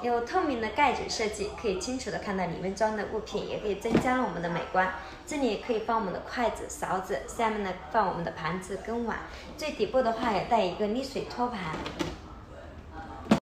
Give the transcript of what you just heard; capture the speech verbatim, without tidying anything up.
有透明的盖子设计，可以清楚的看到里面装的物品，也可以增加了我们的美观。这里可以放我们的筷子、勺子，下面呢放我们的盘子跟碗。最底部的话也带一个沥水托盘。